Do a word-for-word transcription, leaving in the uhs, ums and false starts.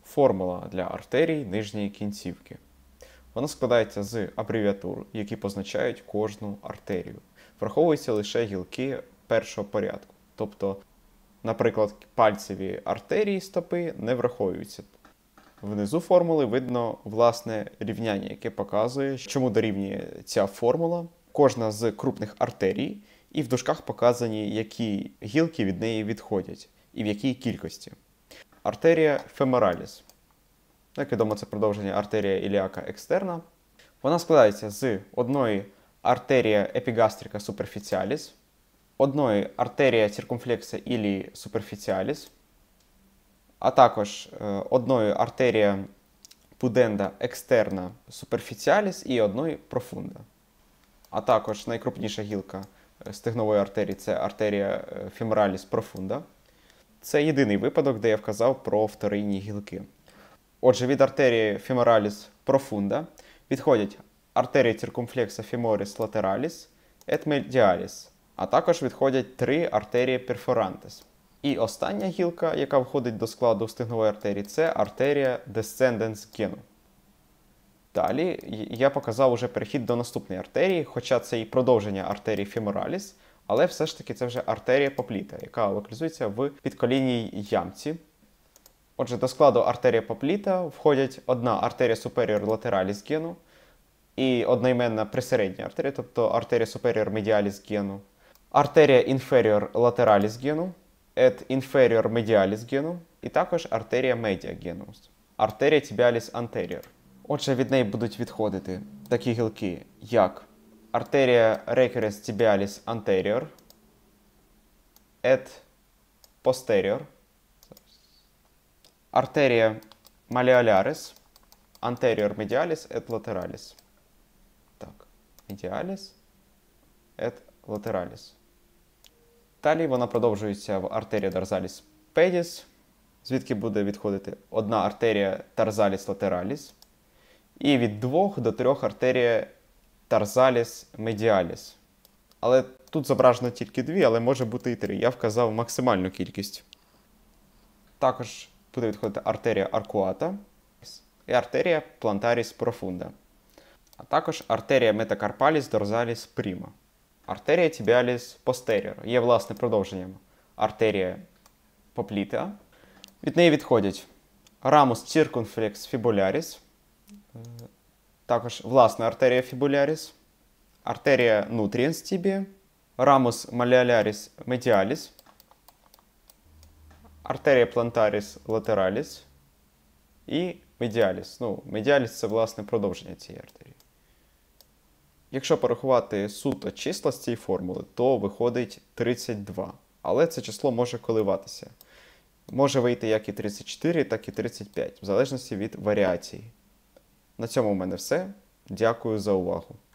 формула для артерій нижньої кінцівки. Вона складається з абревіатур, які позначають кожну артерію. Враховуються лише гілки першого порядку. Тобто, наприклад, пальцеві артерії стопи не враховуються. Внизу формули видно власне рівняння, яке показує, чому дорівнює ця формула. Кожна з крупних артерій, і в дужках показані, які гілки від неї відходять, і в якій кількості. Артерія фемораліс. Як відомо, це продовження артерія іліака екстерна. Вона складається з одної артерія епігастрика суперфіціаліс, одної артерія циркумфлекса ілії суперфіціаліс, а також одної артерія пуденда екстерна суперфіціаліс і одної профунда. А також найкрупніша гілка стегнової артерії – це артерія фемораліс профунда. Це єдиний випадок, де я вказав про вторинні гілки. Отже, від артерії фемораліс профунда відходять артерії циркумфлекса феморіс латераліс et medialis, а також відходять три артерії перфорантес. І остання гілка, яка входить до складу стегнової артерії, це артерія descendens genu. Далі я показав уже перехід до наступної артерії, хоча це і продовження артерії фемораліс, але все ж таки це вже артерія попліта, яка локалізується в підколінній ямці. Отже, до складу артерія попліта входять одна артерія superior lateralis genu і одноіменна присередня артерія, тобто артерія superior medialis genu, артерія inferior lateralis genu, et inferior medialis genu і також артерія media genus, артерія tibialis anterior. Отже, від неї будуть відходити такі гілки, як артерія recurrens tibialis anterior, et posterior, артерія malleolaris, anterior medialis et lateralis. Так, medialis et lateralis. Далі вона продовжується в артерія dorsalis pedis, звідки буде відходити одна артерія tarsalis lateralis, і від двох до трьох артерія tarsalis medialis. Але тут зображено тільки дві, але може бути і три. Я вказав максимальну кількість. Також буде відходити артерія arcuata і артерія plantaris profunda. А також артерія metacarpalis dorsalis prima. Артерія tibialis posterior є власне продовженням артерія попліта. Від неї відходять ramus circumflex fibularis, також власна артерія fibularis, артерія nutriens tibia, ramus malleolaris medialis, артерія plantaris lateralis і medialis. Ну, medialis – це власне продовження цієї артерії. Якщо порахувати суто числа з цієї формули, то виходить тридцять два. Але це число може коливатися. Може вийти як і тридцять чотири, так і тридцять п'ять, в залежності від варіації. На цьому в мене все. Дякую за увагу.